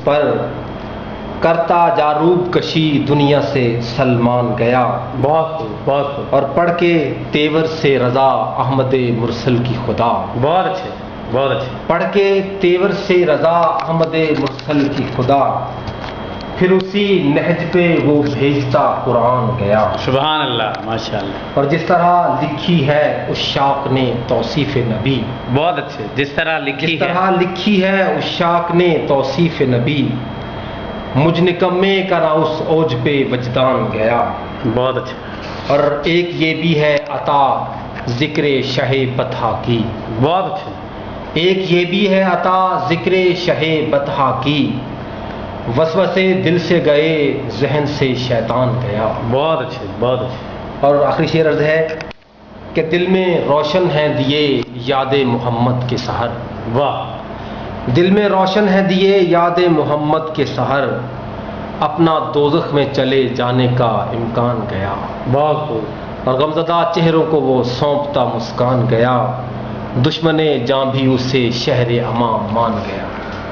پر کرتا جاروب کشی دنیا سے سلمان گیا. بہت خوب، بہت خوب، اور پڑھ کے تیور سے رضا احمد مرسل کی خدا. بہت اچھے، بہت اچھے. پڑھ کے تیور سے رضا احمد مرسل کی خدا، پھر اسی نہج پہ وہ بھیجتا قرآن گیا. سبحان اللہ، ماشاء اللہ. اور جس طرح لکھی ہے اشاق نے توصیف نبی، بہت اچھے. جس طرح لکھی لکھی ہے اشاق نے توصیف نبی، مجھ نکمے کا نہ اس اوج پہ وجدان گیا. بہت اچھے. اور ایک یہ بھی ہے عطا ذکر شہ بطحا کی. بہت اچھے. ایک یہ بھی ہے عطا ذکر شہ بطحا کی، وسوسے دل سے گئے ذہن سے شیطان گیا. بہت اچھے، بہت اچھے. اور آخری شعر عرض ہے کہ دل میں روشن ہیں دیے یاد محمد کے سحر. واہ. دل میں روشن ہے دیے یاد محمد کے سحر، اپنا دوزخ میں چلے جانے کا امکان گیا. بہت خوب. اور غمزدہ چہروں کو وہ سونپتا مسکان گیا، دشمن جاں بھی اسے شہر امان مان گیا.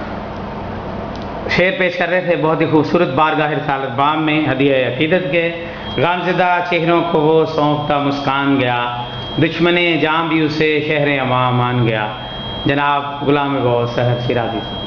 شعر پیش کر رہے تھے بہت ہی خوبصورت بارگاہ رسالت بام میں ہدیہ عقیدت کے. غمزدہ چہروں کو وہ سونپتا مسکان گیا، دشمن جاں بھی اسے شہر امان مان گیا. جناب غلام غوث سحر شیرازی.